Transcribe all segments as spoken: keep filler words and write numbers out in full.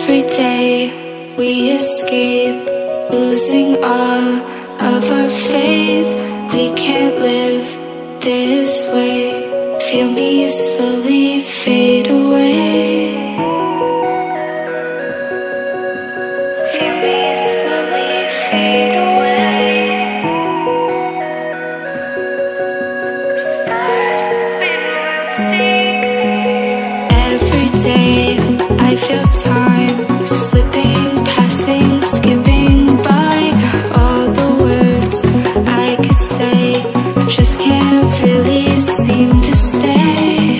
Every day we escape, losing all of our faith. We can't live this way. Feel me slowly fade away. Feel me slowly fade away. As far as the wind will take me. Every day I feel time slipping, passing, skipping by. All the words I could say just can't really seem to stay.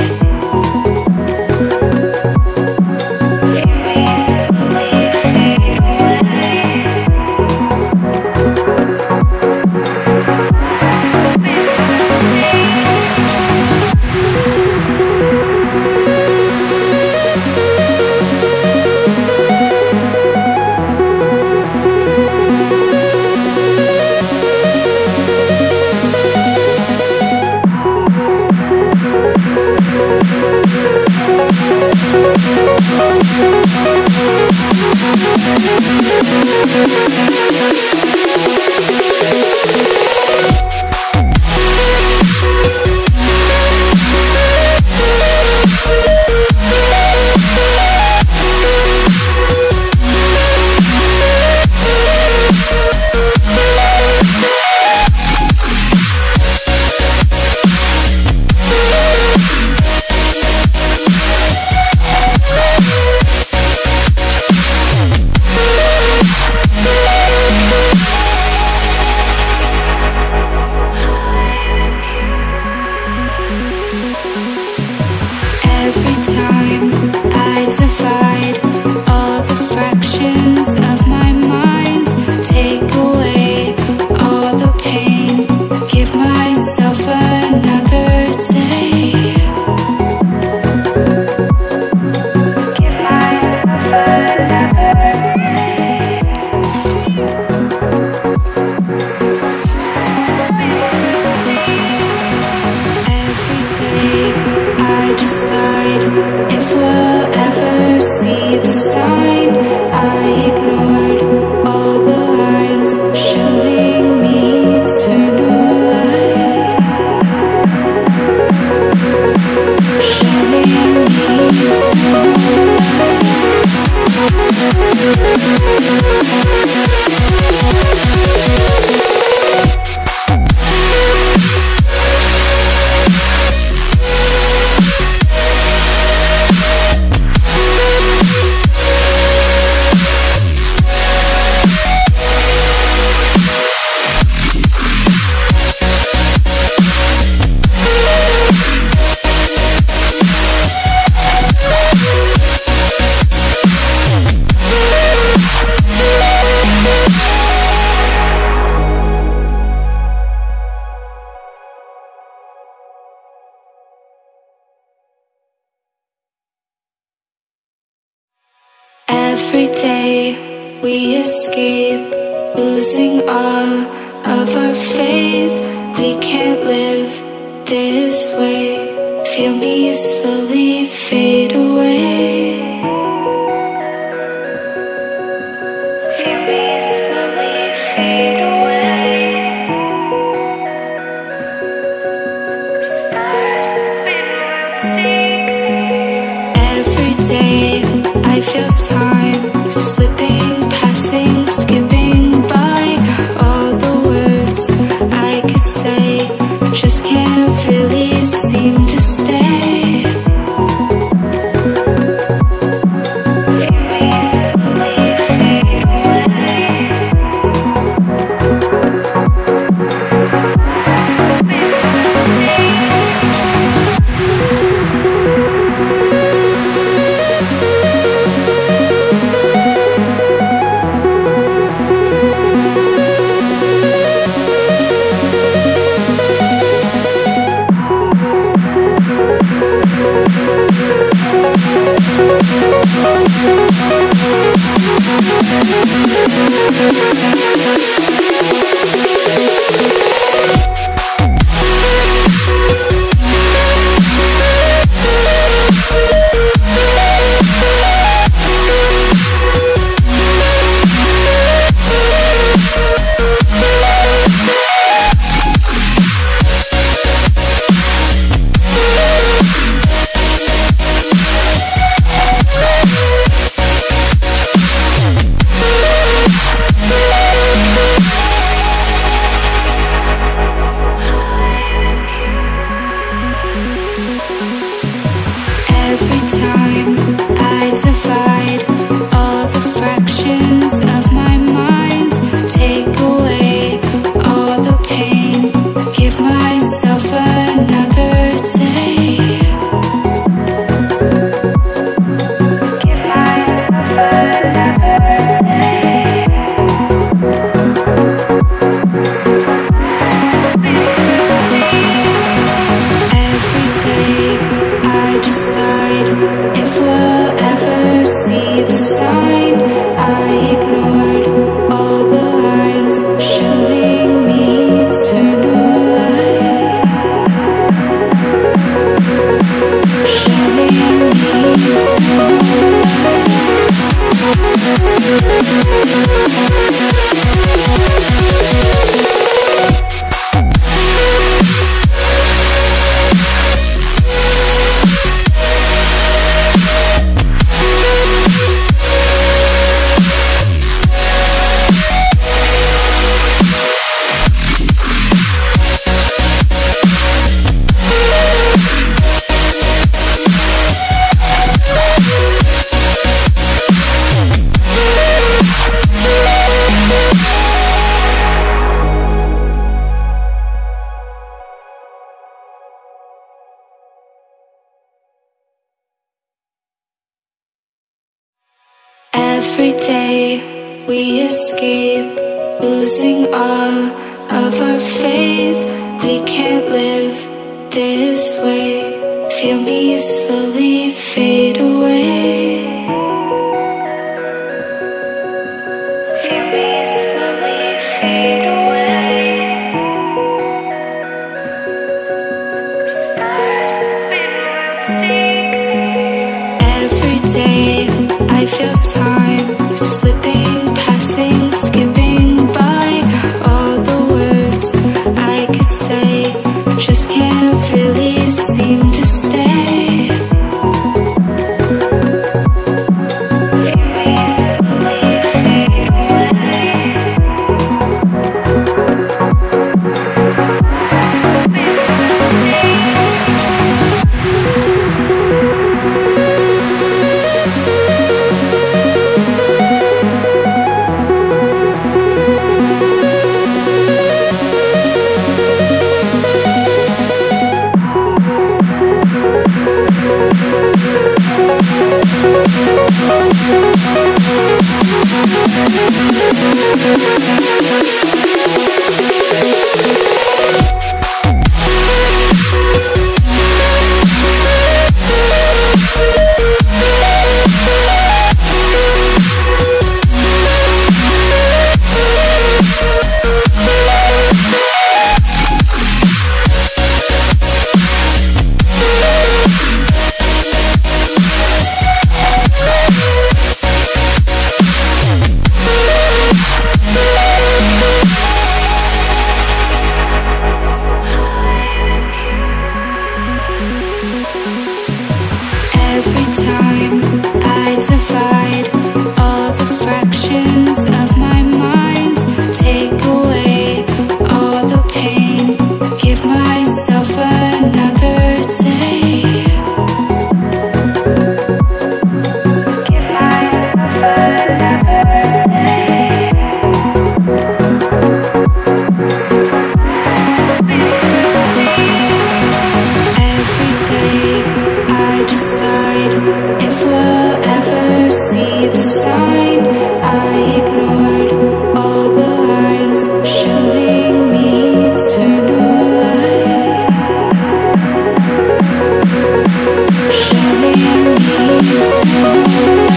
Feel me slowly fade away. As far as the wind will take me. Every time I divide all the fractions of my mind, take away all the pain, give myself another day. Give myself another day. Every day I decide if we'll ever see the sign. I ignored all the lines showing me eternal light. Showing me eternal Every day we escape, losing all of our faith. We can't live this way. Feel me slowly fade away. Feel me slowly fade away. As far as the wind will take me. Every day I feel time slipping, passing, skipping by. All the words I could say just can't really seem to stay. Feel me slowly fade away. As far as the wind will take me. We'll be right back. Every day we escape, losing all of our faith. We can't live this way. Feel me slowly fade away. Feel me slowly fade away. As far as the wind will take me. Every day I feel time slipping, passing, skipping by. All the words I could say just can't really seem to stay. Feel me slowly fade away. As far as the wind will take me. Every time I divide all the fractions of my mind, take away all the pain, give myself another day. Give myself another day. As far as the wind will take. Every day I decide if we'll ever see the sign. I ignored all the lines showing me eternal light. Showing me eternal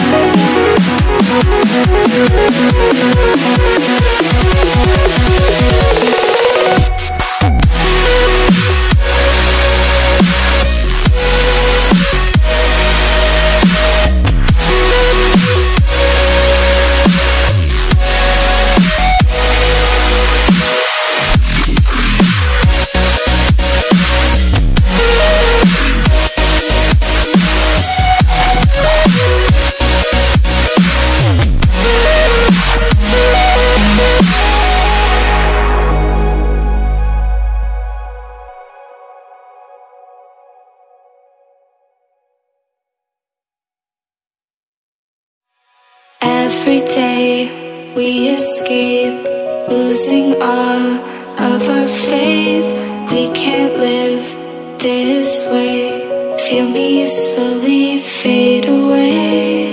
Every day we escape, losing all of our faith. We can't live this way. Feel me slowly fade away.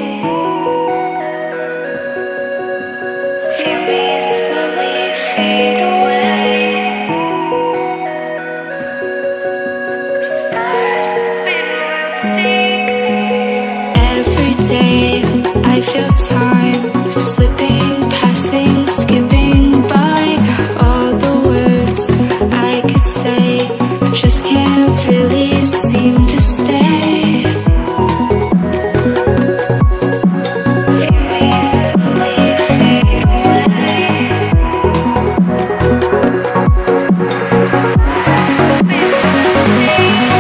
Feel me slowly fade away. As far as the wind will take me. Every day I feel time slipping, passing, skipping by. All the words I could say just can't really seem to stay. Feel me slowly fade away. As far as the wind will take me.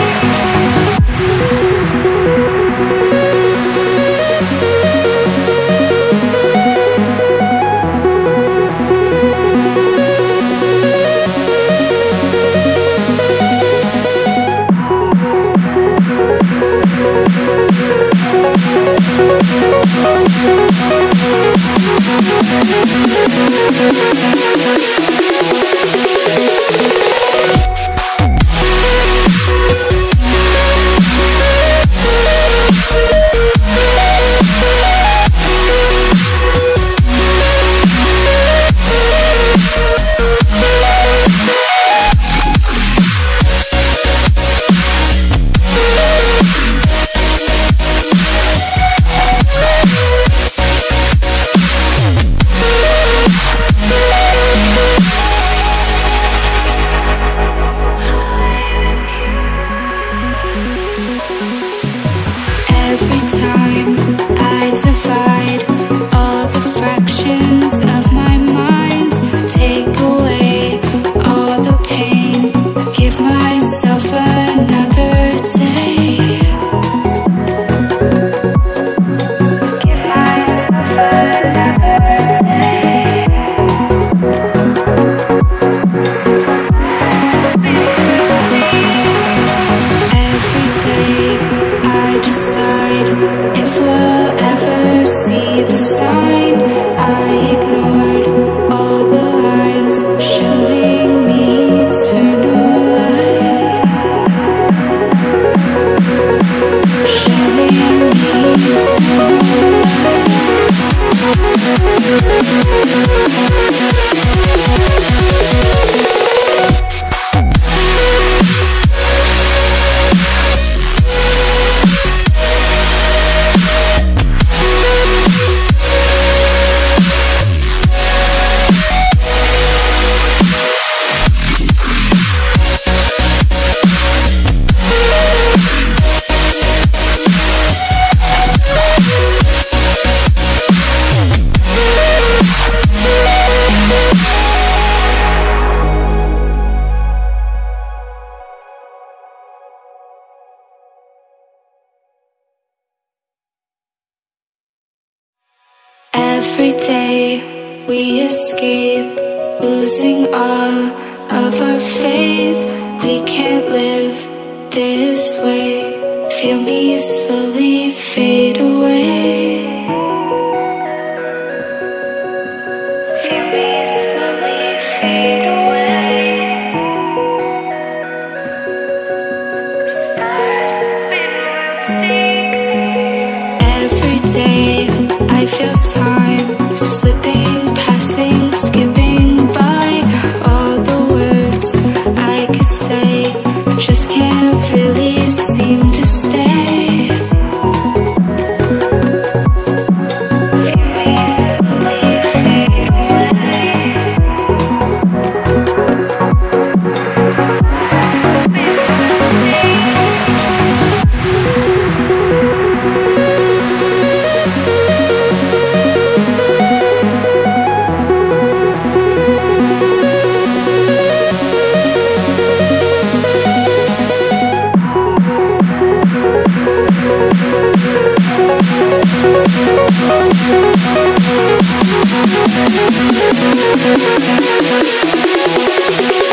Every day we escape, losing all of our faith. We can't live this way. Feel me slowly fade away. Feel me slowly fade away. As far as the wind will take me. Every day I feel time slipping, passing, skipping by. All the words I could say just can't really seem to stay. Feel me slowly fade away. As far as the wind will take me. We'll be right back.